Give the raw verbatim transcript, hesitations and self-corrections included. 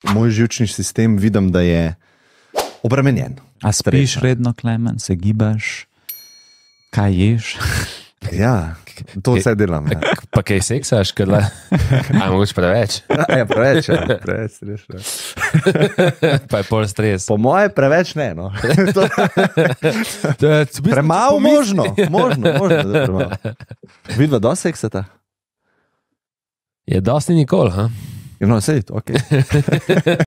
moj živčni sistem vidim, da je obremenjen. A spiš redno, Klemen, se gibaš, kaj ješ? Ja, to vse delam. Ja. Pa kaj seksaš, kaj le? A mogoče preveč? Ja, preveč, ja. Preveč, strešno. Pa je pol stres. Po moje preveč ne, no. Premalo možno, možno, možno, da je premalo. Vidva do seksata? Je dosti nikoli, ha? No, sej, okej. Okay.